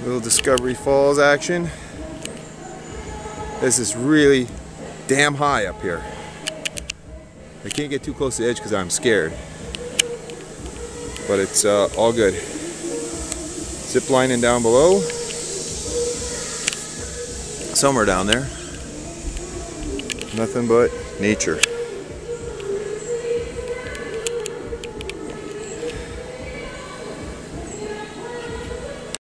Little Discovery Falls action. This is really damn high up here. I can't get too close to the edge because I'm scared. But it's all good. Zip lining down below. Somewhere down there. Nothing but nature.